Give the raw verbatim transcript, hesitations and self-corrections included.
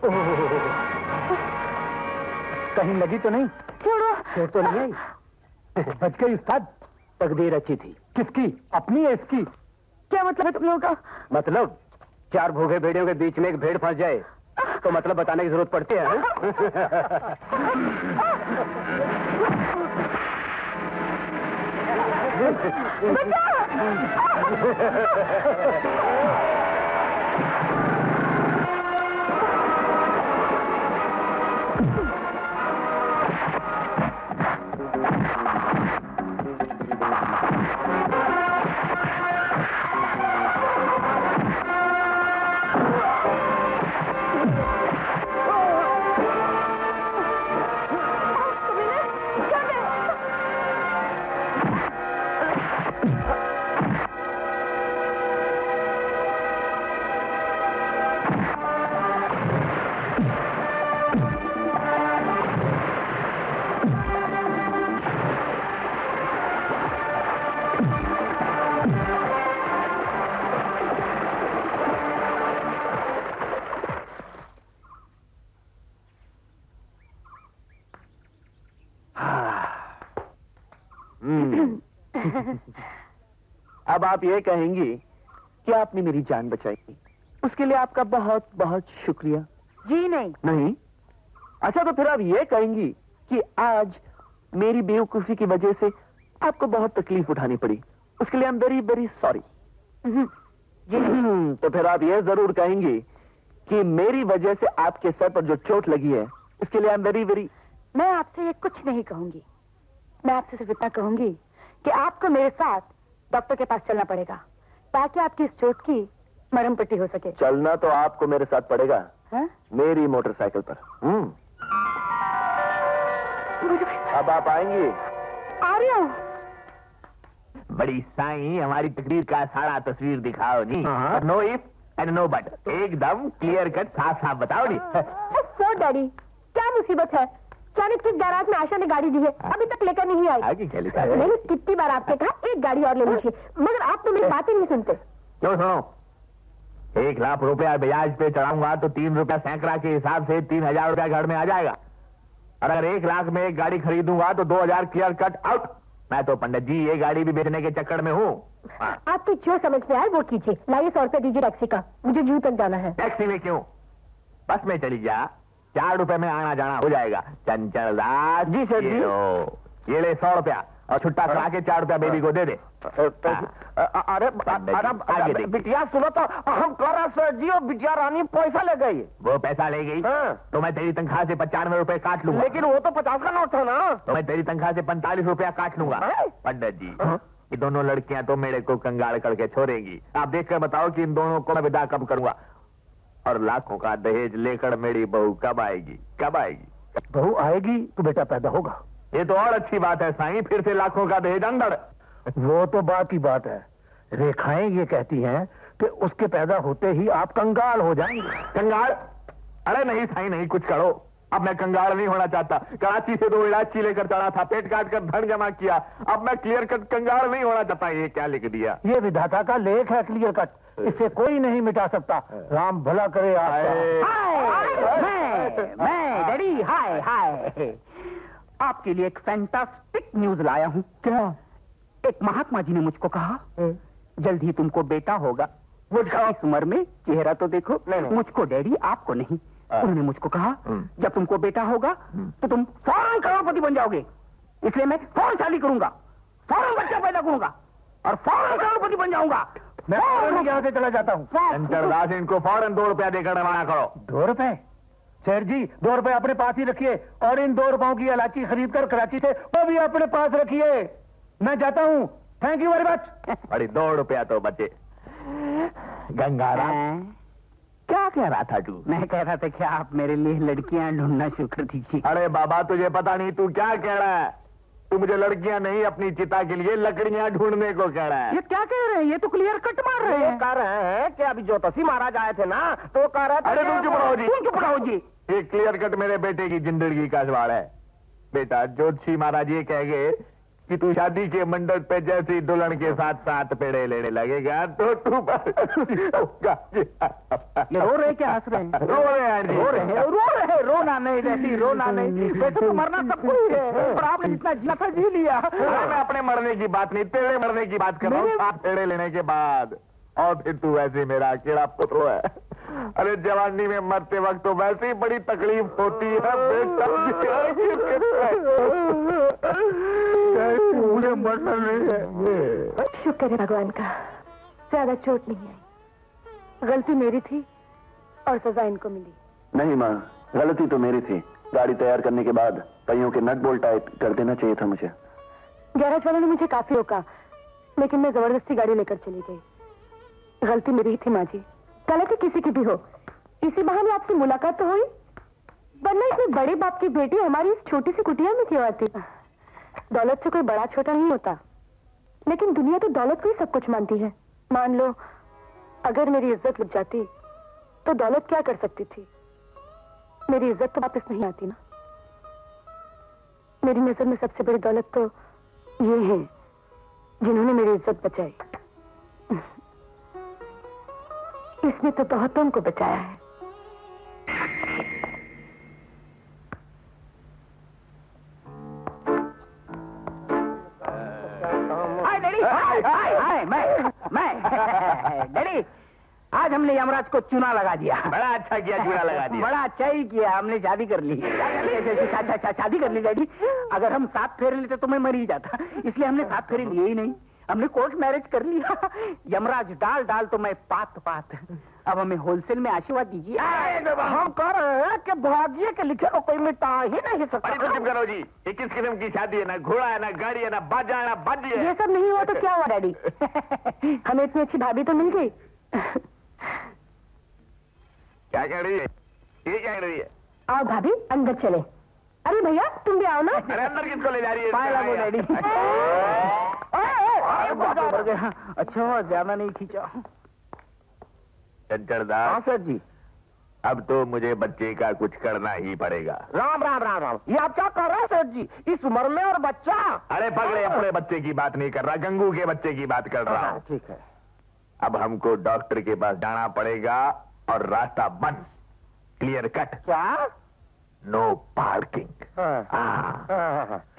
कहीं लगी तो नहीं? छोड़ो। चोट तो नहीं आई? बच गई उस्ताद। तकदीर अच्छी थी। किसकी? अपनी है इसकी? क्या मतलब है तुम लोगों का? मतलब चार भूखे भेड़ियों के बीच में एक भेड़ फंस जाए तो मतलब बताने की जरूरत पड़ती है? अब आप ये कहेंगी कि आपने मेरी जान बचाई, उसके लिए आपका बहुत बहुत शुक्रिया। जी नहीं। नहीं? अच्छा, तो फिर आप ये कहेंगी कि आज मेरी बेवकूफी की वजह से आपको बहुत तकलीफ उठानी पड़ी, उसके लिए I am very very sorry. जी नहीं। तो फिर आप ये जरूर कहेंगी कि मेरी वजह से आपके सर पर जो चोट लगी है उसके लिए आई एम वेरी वेरी। मैं आपसे ये कुछ नहीं कहूंगी, मैं आपसे सिर्फ इतना कहूंगी कि आपको मेरे साथ डॉक्टर के पास चलना पड़ेगा ताकि आपकी इस चोट की मरहम पट्टी हो सके। चलना तो आपको मेरे साथ पड़ेगा। हा? मेरी मोटरसाइकिल पर। हम्म। अब आप आएंगी? आ रही हूँ। बड़ी साईं, हमारी तकरीर का सारा तस्वीर दिखाओ नी। No if and no but, एकदम क्लियर कट साफ साफ बताओ नी। सो डैडी, क्या मुसीबत है? अचानक किस गैराज में आशा ने गाड़ी दी है, अभी तक लेकर नहीं आई। आगे क्या लिखा है? मैंने कितनी बार आपसे कहा एक गाड़ी और ले लीजिए, मगर आप तो मेरी बातें नहीं सुनते। क्यों सुनो, एक लाख रुपया ब्याज पे चढ़ाऊंगा तो तीन रुपया सैकड़ा के हिसाब से तीन हजार रुपया घर में आ जाएगा, और अगर एक लाख में एक गाड़ी खरीदूंगा तो दो हजार क्लियर कट आउट। मैं तो पंडित जी ये गाड़ी भी बेचने के चक्कर में हूँ। आपको जो समझ में आए वो कीजिए। लाइए सौ रुपया दीजिए टैक्सी का, मुझे जू तक जाना है। टैक्सी में क्यों, बस में चली जा, चार रुपए में आना जाना हो जाएगा। चंचल दास जी सर जी। ये ले सौ रुपया और छुट्टा करा के चार रुपया बेबी को दे दे। अरे अरे बिटिया सुनो तो, हम कर सर जी और बिटिया रानी पैसा ले गई। वो पैसा ले गई? हाँ। तो मैं तेरी तनख्वाह से पचानवे रुपए काट लूंगा। लेकिन वो तो पचास का नोट था ना। तो मैं तेरी तनख्वाह से पैंतालीस रुपया काट लूंगा। पंडित जी, ये दोनों लड़कियां तो मेरे को कंगाल करके छोड़ेंगी। आप देखकर बताओ कि इन दोनों को मैं विदा कब करूंगा, और लाखों का दहेज लेकर मेरी बहू कब आएगी? कब आएगी? बहू आएगी तो बेटा पैदा होगा। ये तो और अच्छी बात है साईं, फिर से लाखों का दहेज अंदर। वो तो बात ही बात है। रेखाएं ये कहती हैं कि उसके पैदा होते ही आप कंगाल हो जाएंगे। कंगाल? अरे नहीं साईं नहीं, कुछ करो। अब मैं कंगाल नहीं होना चाहता। कराची से दो इलायची लेकर चढ़ा था, पेट काट कर धन जमा किया, अब मैं क्लियर कट कंगाल नहीं होना चाहता। ये क्या लिख दिया? ये विधाता का लेख है क्लियर कट, इसे कोई नहीं मिटा सकता। राम भला करे आपका। हाय, मैं मैं डैडी, हाय हाय। आपके लिए एक फैंटास्टिक न्यूज लाया हूँ। क्या? एक महात्मा जी ने मुझको कहा जल्द ही तुमको बेटा होगा। मुझको इस उम्र में चेहरा तो देखो। नहीं, नहीं। मुझको डैडी, आपको नहीं। उन्होंने मुझको कहा जब तुमको बेटा होगा तो तुम फौरन करोड़पति बन जाओगे, इसलिए मैं फौरन शादी करूंगा, फौरन बच्चा पैदा करूंगा और फौरन करोड़पति बन जाऊंगा। मैं फौरन यहाँ से चला जाता हूँ। दास, इनको फौरन दो रुपया देकर रवाना करो। दो रुपए? सर जी, दो रुपए अपने पास ही रखिए, और इन दो रुपयों की इलायची खरीद कर कराची से वो भी अपने पास रखिए। मैं जाता हूँ, थैंक यू वेरी मच। अरे दो रुपया तो बचे। गंगाराम, क्या कह रहा था तू? मैं कह रहा था कि आप मेरे लिए लड़कियां ढूंढना शुरू कर दीजिए। अरे बाबा, तुझे पता नहीं तू क्या कह रहा है। तू मुझे लड़कियां नहीं, अपनी चिता के लिए लकड़ियां ढूंढने को कह रहा है। ये क्या कह रहे हैं? ये तो क्लियर कट मार रहे हैं। कह रहे हैं कि अभी ज्योतिषी महाराज आए थे ना, तो कह रहे थे। अरे तुम चुप रहो जी, तुम चुप रहो जी। ये क्लियर कट मेरे बेटे की जिंदगी का सवाल है। बेटा, ज्योतिषी महाराज ये कह गए कि तू शादी के मंडप पे जैसी दुल्हन के साथ साथ पेड़े लेने लगेगा तो तू होगा। ये रो रहे क्या हंस रहे हैं? रो रहे हैं जी, रो रहे हैं, रो रहे हैं, रोना नहीं डैडी, रोना नहीं। वैसे तो मरना सबको ही है, पर आपने जितना जीना था जी लिया। मैं अपने मरने की बात नहीं, तेरे मरने की बात कर रहा हूँ। सात पेड़े लेने के बाद और फिर तू वैसे मेरा अकेला पुत्र है। अरे जवानी में मरते वक्त तो वैसे ही बड़ी तकलीफ होती है बेटा। मरना नहीं है। शुक्र है भगवान का, ज्यादा चोट नहीं आई। गलती मेरी थी और सजा इनको मिली। नहीं माँ, गलती तो मेरी थी। गाड़ी तैयार करने के बाद पहियों के नट बोल्ट टाइट कर देना चाहिए था मुझे। गैराज वालों ने मुझे काफी रोका, लेकिन मैं जबरदस्ती गाड़ी लेकर चली गई। गलती मेरी ही थी माँ जी। गलती किसी की भी हो, इसी बहाने आपसे मुलाकात तो हुई, वरना इतने बड़े बाप की बेटी हमारी इस छोटी सी कुटिया में क्यों आती? दौलत से कोई बड़ा छोटा नहीं होता, लेकिन दुनिया तो दौलत को ही सब कुछ मानती है। मान लो अगर मेरी इज्जत लुट जाती तो दौलत क्या कर सकती थी? मेरी इज्जत तो वापस नहीं आती ना। मेरी नजर में सबसे बड़ी दौलत तो ये है जिन्होंने मेरी इज्जत बचाई। इसने तो बहुतों को बचाया है। हाय डैडी, हाय हाय हाय मैं मैं डैडी, आज हमने यमराज को चूना लगा दिया। बड़ा अच्छा किया, चूना लगा दिया। बड़ा अच्छा ही किया, हमने शादी कर ली। शादी कर ली डैडी। अगर हम सात फेरे लेते तो मैं मर ही जाता, इसलिए हमने सात फेरे लिए ही नहीं, हमने कोर्ट मैरिज कर लिया। यमराज डाल डाल तो मैं पात पात। अब हमें होलसेल में आशीर्वाद दीजिए। हम कर रहे हैं कि भाग्य के लिखे को कोई मिटा ही नहीं सकता। चुप करो जी, ये किस किस्म की शादी है? ना घोड़ा है, ना गाड़ी है, ना बाजा है, ना बाजी है। ये सब नहीं हुआ तो क्या हुआ डैडी? हमें इतनी अच्छी भाभी तो मिल गई। क्या कह रही है ये? क्या कह रही है? आओ भाभी अंदर चले। अरे भैया तुम भी आओ ना। अरे अंदर किसको ले जा रही है? पाए लगो डैडी। अच्छा ज्यादा नहीं खींचा। चंचलदास। हाँ सर जी। अब तो मुझे बच्चे का कुछ करना ही पड़ेगा। राम राम राम राम, ये आप क्या कर रहे हैं सर जी? इस उम्र में और बच्चा? अरे पगड़े, अपने बच्चे की बात नहीं कर रहा, गंगू के बच्चे की बात कर रहा हूँ। ठीक है। अब हमको डॉक्टर के पास जाना पड़ेगा और रास्ता बंद, क्लियर कट। क्या? No parking. हाँ, हाँ, हाँ, हाँ।